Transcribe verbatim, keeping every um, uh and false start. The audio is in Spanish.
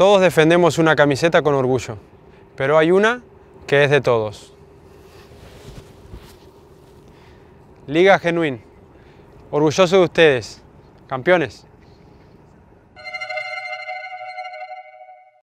Todos defendemos una camiseta con orgullo, pero hay una que es de todos. Liga Genuín, orgulloso de ustedes, campeones.